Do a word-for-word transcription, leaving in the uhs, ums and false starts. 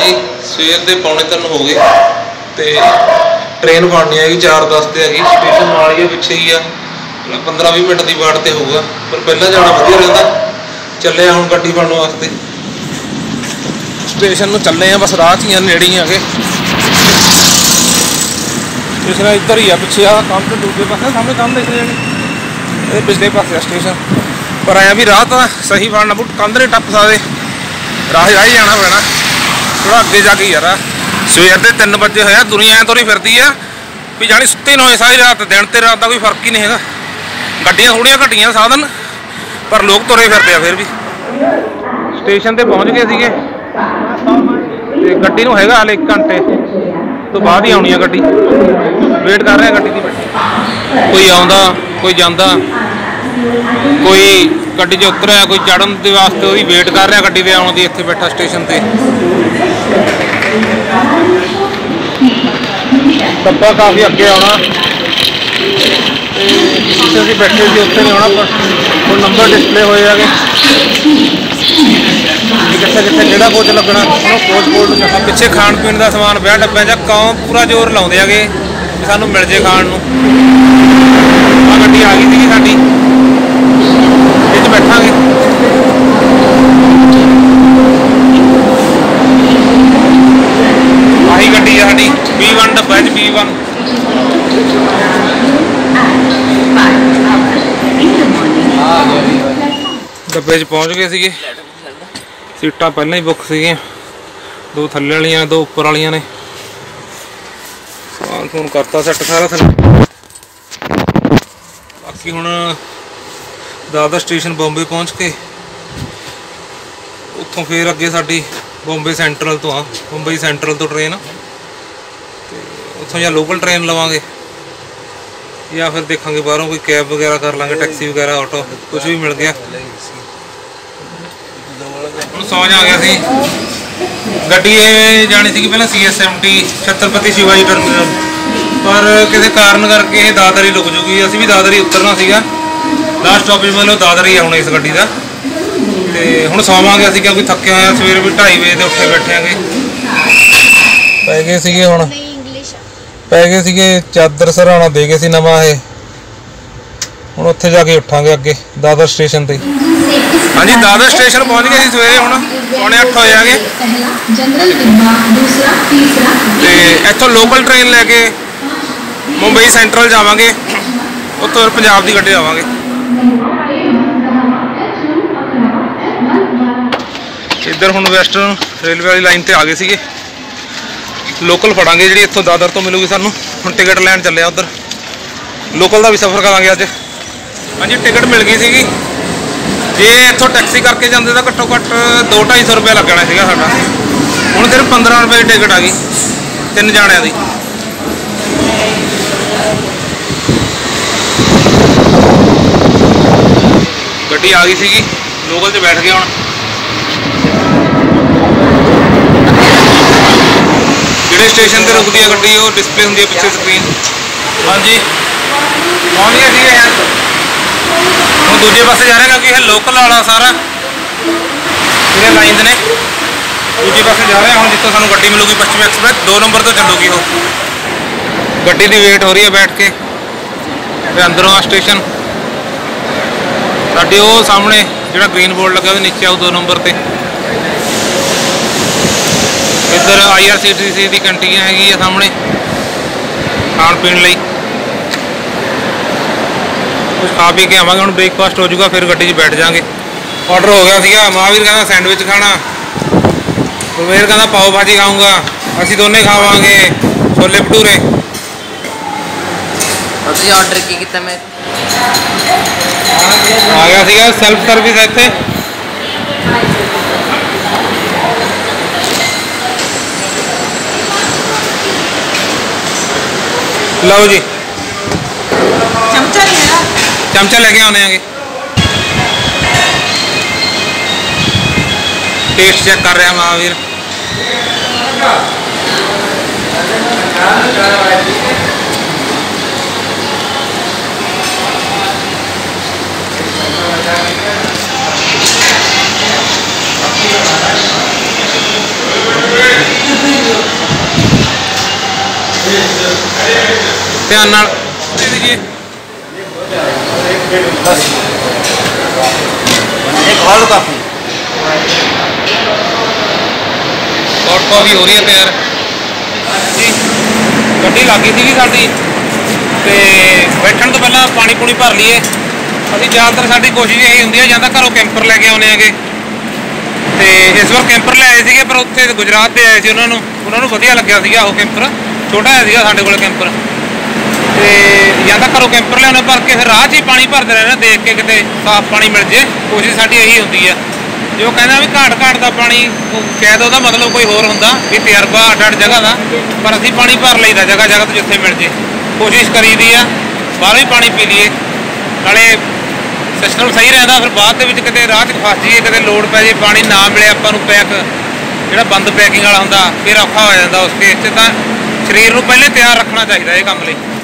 जी सवेर के पौने तीन हो गए तो ट्रेन फड़नी हैगी चार दस से हैगी स्टेशन नाल ही पिछे ही आ पंद्रह भी मिनट की वाट तो होगा पर पहला जाना वधिया रहिंदा। चले हम गड्डी फड़न वास्ते स्टेशन में चले हैं बस राह च नेड़े ही आगे स्टेशन इधर ही आ पिछे आ कंध तो दूसरे पासे सामने कंध दिख रही पिछले पासे स्टेशन पर आया भी राह तो सही फड़ना बूट कंध नहीं टप सकते राह राह ही जाना पैना थोड़ा अगे जाके यार सवेर के तीन बजे होया दुनिया तुरी फिरती है भी जानी सुते ना होए सारी रात दिन ते रात का कोई फर्क ही नहीं है। गड्डियां थोड़ियां घटियां साधन पर लोग तुरे फिरते फिर भी स्टेशन ते पहुँच गए थे ते गड्डी नूं हैगा हाले एक घंटे तो बाद ही आनी है गड्डी वेट कर रहे हैं गड्डी की कोई आउंदा कोई जांदा कोई गड्डी च उतरिया कोई चढ़न के वास्ते वही वेट कर रहा गड्डी के आने की इत्थे बैठा स्टेशन पे डब्बा काफ़ी अगे आना जिथे असीं बैठे थे उत्थे नहीं आना पर हुण नंबर डिस्पले होए है कितने कितने किहड़ा कोच लगना कोच कोच पिछे खाण पीण का समान पिया डब्बे च कौम पूरा जोर लाउंदे हैगे कि सानूं मिल जे खाण नूं। आ गड्डी आ गई सीगी साडी इस बैठांगे आही गड्डी है साडी बी वन डब्बा च बी वन डब्बे च पहुँच गए सीगे सीटां पहले ही बुक सीगियां दो थल्ले वालियां दो उपर वालियां ने समान फोन करता सैट सारा थल्ले बाकी हुण दादर स्टेशन बॉम्बे पहुँच के उत्थों फिर अगे साडी बॉम्बे सेंट्रल तो आ बॉम्बे सेंट्रल तो ट्रेन तो उत्थों या लोकल ट्रेन लवांगे या फिर देखांगे बाहरों कोई कैब वगैरह कर लांगे टैक्सी वगैरह ऑटो कुछ भी मिल गया। समझ आ गया सी गड्डी जानी सी पहले C S M T Chhatrapati Shivaji terminal पर किसी कारण करके दादर ही लुक जूगी असीं भी दादर ही उतरना सीगा लास्ट स्टॉपेज मतलब दादर ही आना इस गड्डी का तो हुण सौवांगे असीं क्योंकि थके होए सवेरे भी ढाई बजे तो उठे बैठे आगे पै गए सीगे हुण पै गए सीगे चादर सराहना दे गए सी नवां ये हुण उत्थे जाके उठांगे अगे दादर स्टेशन ते। हाँ जी दादर स्टेशन पहुँच गए सवेरे हुण पौने अठ होए आगे ते इत्थों लोकल ट्रेन लैके मुंबई सेंट्रल जावांगे उत्तों पंजाब की गड्डी आवांगे। इधर हुण वैसटर्न रेलवे वाली लाइन ते आ गए सीगे लोकल फड़ांगे जी इत्थों दादर तो मिलूगी सानू हुण टिकट लैन चले उधर लोकल का भी सफ़र करांगे अज। हाँ जी टिकट मिल गई सीगी जे इत्थों टैक्सी करके जाते तो घट्टो घट्ट दो ढाई सौ रुपया लगना सीगा साडा हुण सिर्फ पंद्रह रुपये की टिकट आ गई तीन जाणियां दी। गड्डी आ गई सीगी लोकल च बैठ गया हुण जिहड़े स्टेशन ते रुकदी है गड्डी वो डिस्पले हुंदी है पिछे स्क्रीन। हाँ जी पहुँच गए सीगे यार हम दूजे पासे जा रहे हैं क्योंकि यह लोकल वाला सारा पूरे लाइन ने दूजे पासे जा रहे हैं हम जितों सानू गड्डी मिलूगी पश्चिम एक्सप्रेस दो नंबर तो चलूगी वो गड्डी की वेट हो रही है बैठ के अंदरों आ स्टेशन साडी वो सामने जो ग्रीन बोर्ड लगे नीचे आओ दो नंबर पर इधर I R C T C की कैंटीन हैगी है सामने खाण पीण लई कुछ खा पी के आवांगे। हम ब्रेकफास्ट हो जाऊगा फिर गड्डी बैठ जाएंगे। ऑर्डर हो गया सीगा महावीर कहना सैंडविच खाना रवेर कहना पाव भाजी खाऊंगा असी दोनों खावांगे छोले भटूरे। ऑर्डर की कितना मैं आ गया सीगा सेल्फ सर्विस है इत्थे लो जी चमचा नहीं है चमचा लेके आने आगे टेस्ट चेक कर रहे हैं महावीर ਧਿਆਨ ਨਾਲ ਦੇ ਦਈਏ। ਹੌਟ ਕਾਫੀ ਹੋ ਰਹੀ ਹੈ ਤਿਆਰ ਜੀ। ਗੱਡੀ ਲੱਗ ਗਈ ਸੀਗੀ ਸਾਡੀ ਤੇ ਬੈਠਣ ਤੋਂ ਪਹਿਲਾਂ ਪਾਣੀ ਪੂਣੀ ਭਰ ਲਈਏ। ਅਸੀਂ ਜ਼ਿਆਦਾਤਰ ਸਾਡੀ ਕੋਸ਼ਿਸ਼ ਇਹੀ ਹੁੰਦੀ ਹੈ, ਜਾਂ ਤਾਂ ਘਰੋਂ ਕੈਂਪਰ ਲੈ ਕੇ ਆਉਂਦੇ ਹੈਗੇ, ਤੇ ਇਸ ਵਾਰ ਕੈਂਪਰ ਲੈ ਆਏ ਸੀਗੇ, ਪਰ ਉੱਥੇ ਗੁਜਰਾਤ ਦੇ ਆਏ ਸੀ, ਉਹਨਾਂ ਨੂੰ ਉਹਨਾਂ ਨੂੰ ਵਧੀਆ ਲੱਗਿਆ ਸੀਗਾ ਉਹ ਕੈਂਪਰ, ਛੋਟਾ ਜਿਹਾ ਸੀਗਾ ਸਾਡੇ ਕੋਲ ਕੈਂਪਰ। ਤੇ ਜਾਂ ਤਾਂ ਘਰੋਂ ਕੈਂਪਰ ਲਿਆਉਣੇ ਭਰ ਕੇ, ਫਿਰ ਰਾਹ 'ਚ ਹੀ ਪਾਣੀ ਭਰਦੇ ਰਹਿਣਾ, ਦੇਖ ਕੇ ਕਿਤੇ ਸਾਫ਼ ਪਾਣੀ ਮਿਲ ਜੇ। ਕੋਸ਼ਿਸ਼ ਸਾਡੀ ਇਹੀ ਹੁੰਦੀ ਹੈ। ਜੋ ਕਹਿੰਦਾ ਵੀ ਘਾਟ ਘਾਟ ਦਾ ਪਾਣੀ, ਸ਼ਾਇਦ ਉਹਦਾ ਮਤਲਬ ਕੋਈ ਹੋਰ ਹੁੰਦਾ ਵੀ ਤਜਰਬਾ ਅੱਡ ਅੱਡ ਜਗ੍ਹਾ ਦਾ, ਪਰ ਅਸੀਂ ਪਾਣੀ ਭਰ ਲਈਦਾ ਜਗ੍ਹਾ ਜਗ੍ਹਾ ਤੋਂ ਜਿੱਥੇ ਮਿਲ ਜੇ। ਕੋਸ਼ਿਸ਼ ਕਰੀਦੀ ਆ ਬਾਹਰੋਂ ਹੀ ਪਾਣੀ ਪੀ ਲਈਏ, ਨਾਲੇ ਸਿਸਟਮ ਸਹੀ ਰਹਿੰਦਾ। ਫਿਰ ਬਾਅਦ ਦੇ ਵਿੱਚ ਕਿਤੇ ਰਾਹ 'ਚ ਫਸ ਜਾਈਏ, ਕਿਤੇ ਲੋੜ ਪੈ ਜੇ, ਪਾਣੀ ਨਾ ਮਿਲੇ ਆਪਾਂ ਨੂੰ, ਪੈਕ ਜਿਹੜਾ ਬੰਦ ਪੈਕਿੰਗ ਵਾਲਾ ਹੁੰਦਾ, ਫਿਰ ਔਖਾ ਹੋ ਜਾਂਦਾ। ਉਸ ਕੇਸ 'ਚ ਤਾਂ ਸਰੀਰ ਨੂੰ ਪਹਿਲੇ ਤਿਆਰ ਰੱਖਣਾ ਚਾਹੀਦਾ ਇਹ ਕੰਮ ਲਈ।